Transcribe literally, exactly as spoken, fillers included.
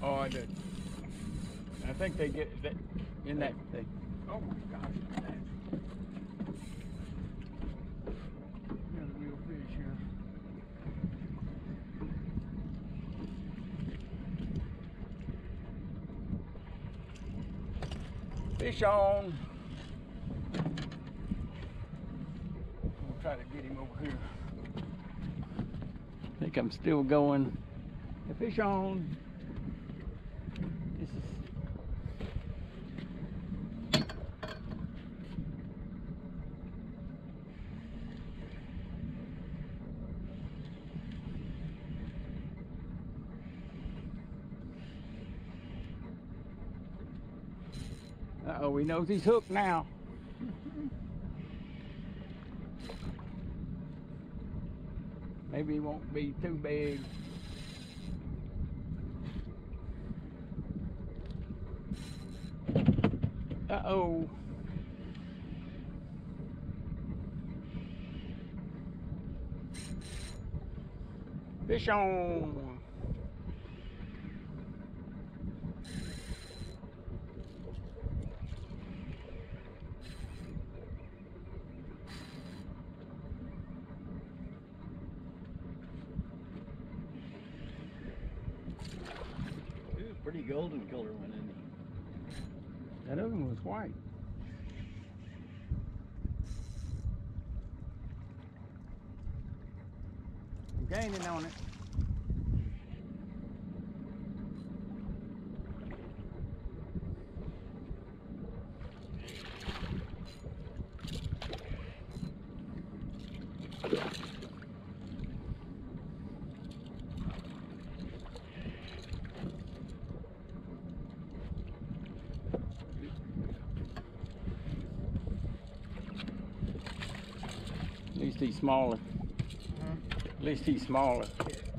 Oh, I did. I think they get that in that thing. Oh my gosh. Here's a real fish here. Fish on. We'll try to get him over here. I think I'm still going. The fish on. This is Uh-oh, he knows he's hooked now. Maybe he won't be too big. Uh-oh. Fish on. Pretty golden color one, isn't he? That other one was white. I'm gaining on it. At least he's smaller. Huh? At least he's smaller.